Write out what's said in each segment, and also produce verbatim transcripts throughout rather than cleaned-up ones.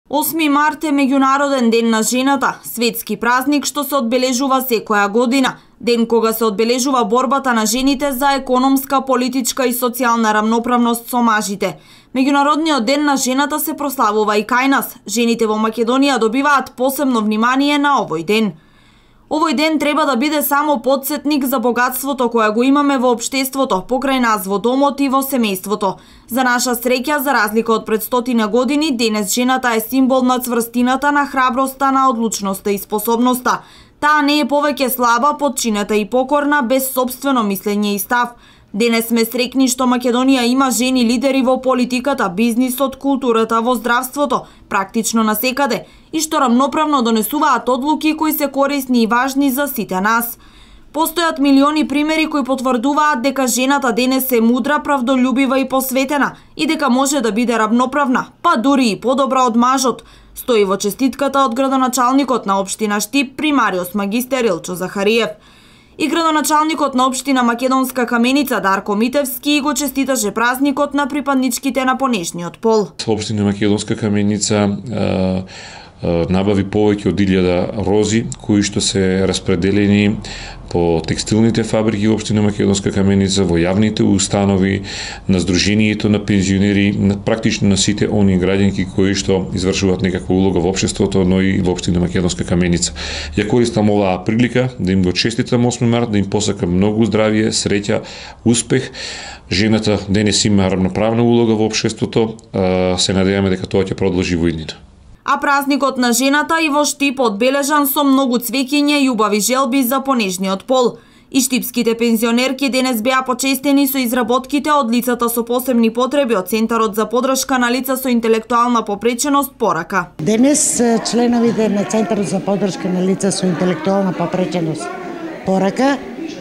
осми март е Меѓународен ден на жената, светски празник што се одбележува секоја година, ден кога се одбележува борбата на жените за економска, политичка и социјална рамноправност со мажите. Меѓународниот ден на жената се прославува и кај нас. Жените во Македонија добиваат посебно внимание на овој ден. Овој ден треба да биде само потсетник за богатството кое го имаме во општеството, покрај нас во домот и во семејството. За наша среќа, за разлика од пред стотина години, денес жената е символ на цврстината, на храброста, на одлучноста и способноста. Таа не е повеќе слаба, потчинета и покорна, без сопствено мислење и став. Денес сме среќни што Македонија има жени лидери во политиката, бизнисот, културата, во здравството, практично насекаде, и што рамноправно донесуваат одлуки кои се корисни и важни за сите нас. Постојат милиони примери кои потврдуваат дека жената денес е мудра, правдолюбива и посветена и дека може да биде рамноправна, па дури и подобра од мажот, стои во честитката од градоначалникот на општина Штип, примариус магистер Илчо Захариев. И градоначалникот на општина Македонска Каменица Дарко Митевски го честиташе празникот на припадничките на понешниот пол. Општина Македонска Каменица е, набави повеќе од илјада рози кои што се распределени по текстилните фабрики во општина Македонска Каменица, во јавните установи, на здруженијето на пензионери, на практично на сите они граѓанки кои што извршуваат некаква улога во општеството, но и во општина Македонска Каменица. Ја користам оваа прилика да им го честитам осми март, да им посакам многу здравје, среќа, успех. Жената денес има рамноправна улога во општеството, се надеваме дека тоа ќе продолжи во иднина. А празникот на жената и во Штип одбележан со многу цвеќиња и убави желби за понежниот пол. И штипските пензионерки денес беа почестени со изработките од лицата со посебни потреби од Центарот за поддршка на лица со интелектуална попреченост Порака. Денес членовите на Центарот за поддршка на лица со интелектуална попреченост Порака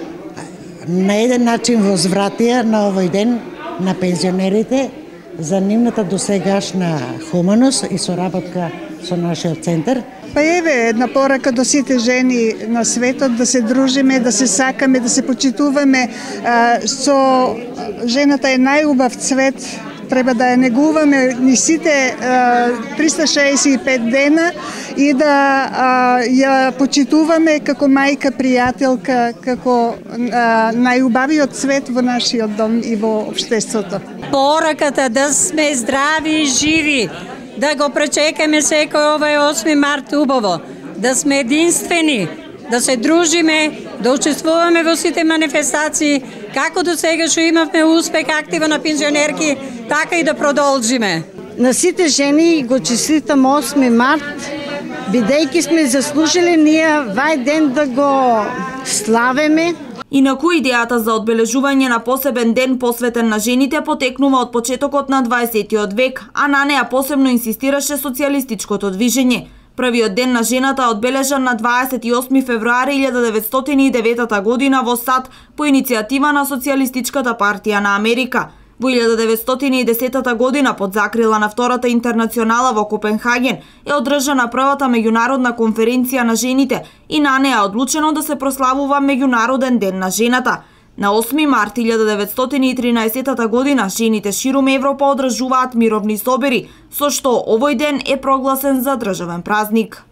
на еден начин возвратија на овој ден на пензионерите за нивната досегашна хуманост и соработка со нашиот центар. Па еве една порака до сите жени на светот да се дружиме, да се сакаме, да се почитуваме. Со жената е најубав цвет, треба да ја негуваме ни сите триста шеесет и пет дена и да ја почитуваме како мајка, пријателка, како најубавиот цвет во нашиот дом и во општеството. Пораката да сме здрави и живи, да го пречекаме секој овој осми март убаво, да сме единствени, да се дружиме, да учествуваме во сите манифестации, како до сега што имавме успех актива на пензионерки, така и да продолжиме. На сите жени го честитам осми март, бидејќи сме заслужили ние вај ден да го славиме. Инаку идејата за одбележување на посебен ден посветен на жените потекнува од почетокот на дваесеттиот век, а на неа посебно инсистираше социјалистичкото движење. Првиот ден на жената е одбележан на дваесет и осми февруари илјада деветстотини и девета година во САД по иницијатива на Социјалистичката партија на Америка. Во илјада деветстотини и десета година под закрила на Втората интернационала во Копенхаген е одржана првата меѓународна конференција на жените и на неа е одлучено да се прославува Меѓународен ден на жената. На осми март илјада деветстотини и тринаесета година жените ширум Европа одржуваат мировни собери, со што овој ден е прогласен за државен празник.